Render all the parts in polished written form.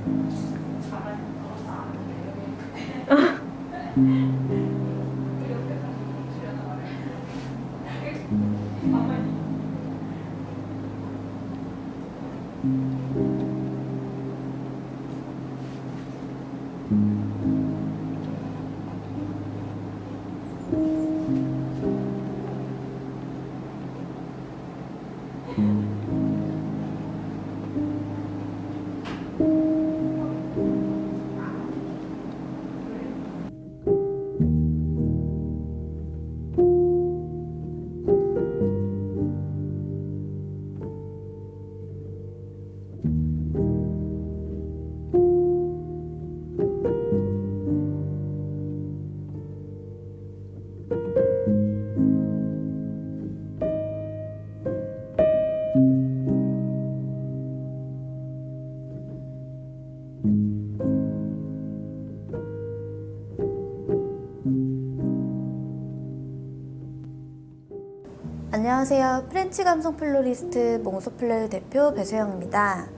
안녕하세요. 프렌치 감성 플로리스트 몽소플레르 대표 배소영입니다.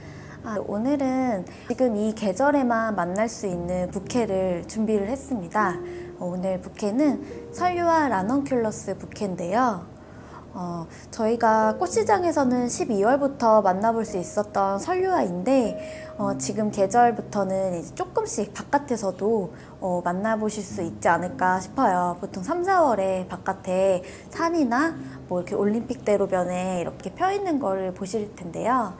오늘은 지금 이 계절에만 만날 수 있는 부케를 준비를 했습니다. 오늘 부케는 설유아 라넌큘러스 부케인데요. 저희가 꽃시장에서는 12월부터 만나볼 수 있었던 설유아인데 지금 계절부터는 이제 조금씩 바깥에서도 만나보실 수 있지 않을까 싶어요. 보통 3, 4월에 바깥에 산이나 뭐 이렇게 올림픽대로변에 이렇게 펴 있는 거를 보실 텐데요.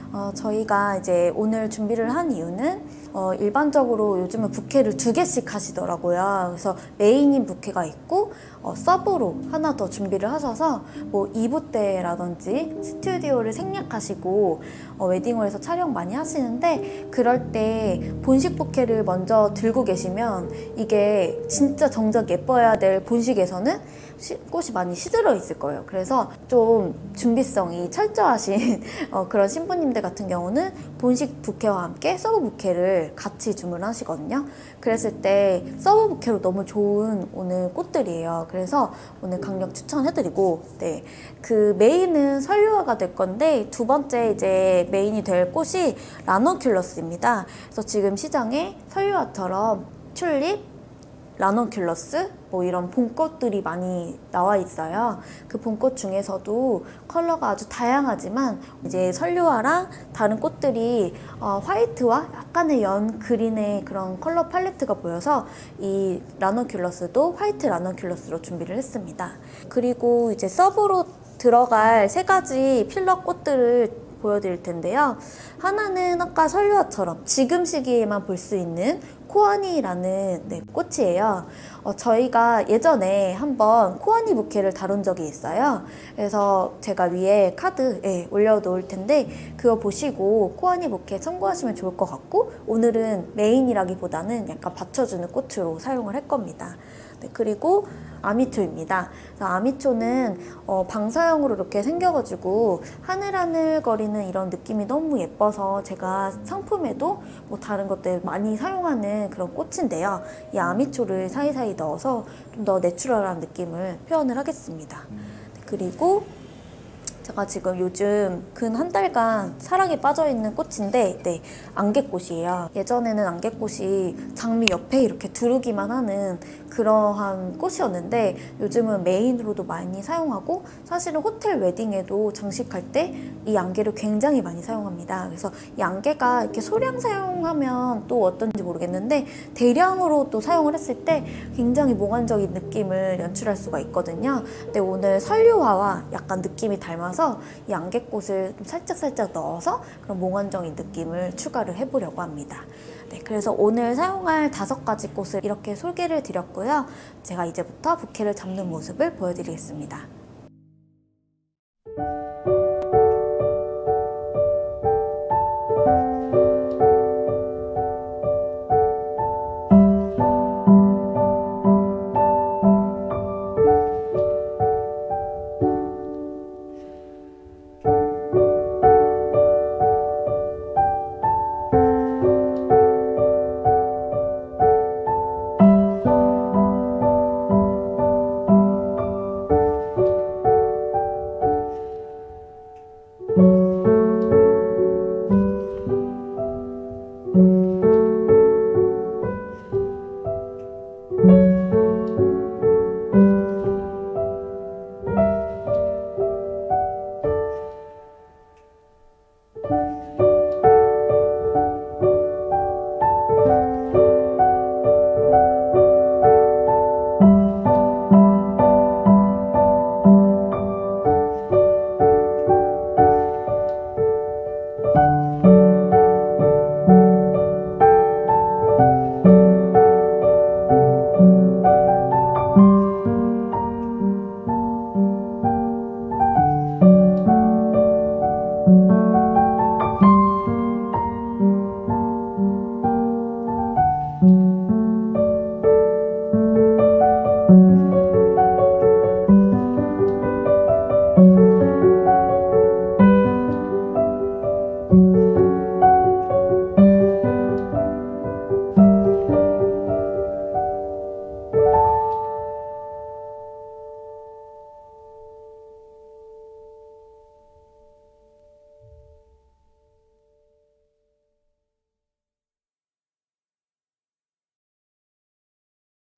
저희가 이제 오늘 준비를 한 이유는 일반적으로 요즘은 부케를 2개씩 하시더라고요. 그래서 메인인 부케가 있고 서브로 하나 더 준비를 하셔서 뭐 2부 때라든지 스튜디오를 생략하시고 웨딩홀에서 촬영 많이 하시는데, 그럴 때 본식 부케를 먼저 들고 계시면 이게 진짜 정작 예뻐야 될 본식에서는 꽃이 많이 시들어 있을 거예요. 그래서 좀 준비성이 철저하신 그런 신부님들 같은 경우는 본식 부케와 함께 서브 부케를 같이 주문하시거든요. 그랬을 때 서브 부케로 너무 좋은 오늘 꽃들이에요. 그래서 오늘 강력 추천해드리고, 네, 그 메인은 설유아가 될 건데 두 번째 이제 메인이 될 꽃이 라넌큘러스입니다. 그래서 지금 시장에 설유아처럼 튤립, 라넌큘러스 뭐 이런 봄꽃들이 많이 나와 있어요. 그 봄꽃 중에서도 컬러가 아주 다양하지만 이제 설유아랑 다른 꽃들이 화이트와 약간의 연 그린의 그런 컬러 팔레트가 보여서 이 라넌큘러스도 화이트 라넌큘러스로 준비를 했습니다. 그리고 이제 서브로 들어갈 3가지 필러 꽃들을 보여드릴 텐데요. 하나는 아까 설유아처럼 지금 시기에만 볼 수 있는 코아니라는 꽃이에요. 저희가 예전에 한번 코아니 부케를 다룬 적이 있어요. 그래서 제가 위에 카드에 올려놓을 텐데 그거 보시고 코아니 부케 참고하시면 좋을 것 같고, 오늘은 메인이라기보다는 약간 받쳐주는 꽃으로 사용을 할 겁니다. 네, 그리고 아미초입니다. 아미초는 방사형으로 이렇게 생겨가지고 하늘하늘거리는 이런 느낌이 너무 예뻐서 제가 상품에도 뭐 다른 것들 많이 사용하는 그런 꽃인데요. 이 아미초를 사이사이 넣어서 좀 더 내추럴한 느낌을 표현을 하겠습니다. 그리고 제가 지금 요즘 근 1달간 사랑에 빠져있는 꽃인데, 네, 안개꽃이에요. 예전에는 안개꽃이 장미 옆에 이렇게 두르기만 하는 그러한 꽃이었는데 요즘은 메인으로도 많이 사용하고, 사실은 호텔 웨딩에도 장식할 때 이 안개를 굉장히 많이 사용합니다. 그래서 이 안개가 이렇게 소량 사용하면 또 어떤지 모르겠는데 대량으로 또 사용을 했을 때 굉장히 몽환적인 느낌을 연출할 수가 있거든요. 근데 오늘 설유화와 약간 느낌이 닮아서 이 안개꽃을 좀 살짝 넣어서 그런 몽환적인 느낌을 추가를 해보려고 합니다. 네, 그래서 오늘 사용할 5가지 꽃을 이렇게 소개를 드렸고요. 제가 이제부터 부케를 잡는 모습을 보여드리겠습니다.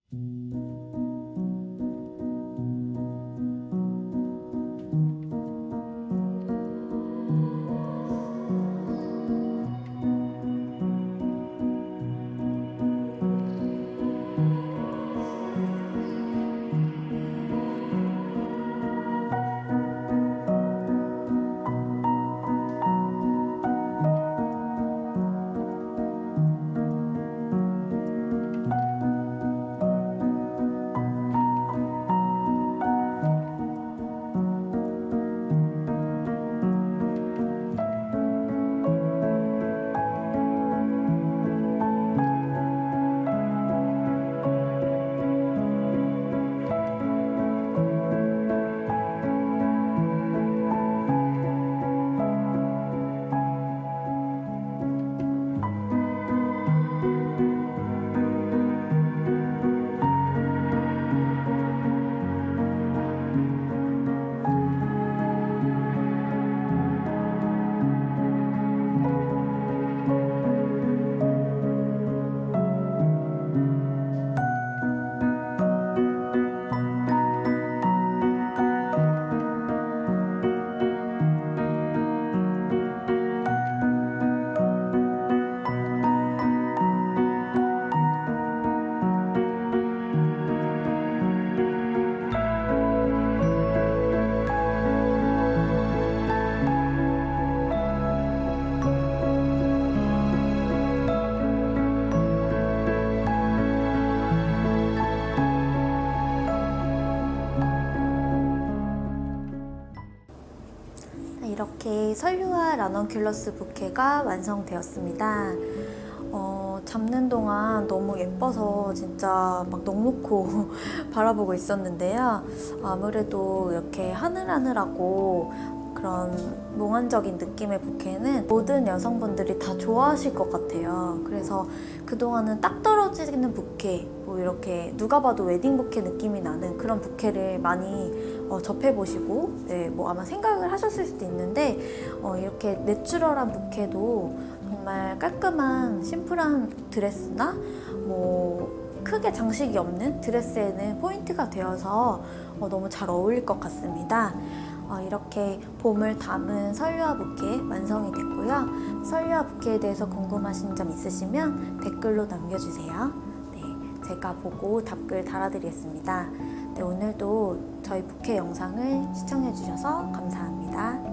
이렇게 설유화 라넌큘러스 부케가 완성되었습니다. 잡는 동안 너무 예뻐서 진짜 막 넋놓고 바라보고 있었는데요. 아무래도 이렇게 하늘하늘하고 그런 몽환적인 느낌의 부케는 모든 여성분들이 다 좋아하실 것 같아요. 그래서 그동안은 딱 떨어지는 부케, 뭐 이렇게 누가 봐도 웨딩 부케 느낌이 나는 그런 부케를 많이 접해보시고 뭐 아마 생각을 하셨을 수도 있는데 이렇게 내추럴한 부케도 정말 깔끔한 심플한 드레스나 뭐 크게 장식이 없는 드레스에는 포인트가 되어서 너무 잘 어울릴 것 같습니다. 이렇게 봄을 담은 설유화 부케 완성이 됐고요. 설유화 부케에 대해서 궁금하신 점 있으시면 댓글로 남겨주세요. 네, 제가 보고 답글 달아드리겠습니다. 네, 오늘도 저희 부케 영상을 시청해주셔서 감사합니다.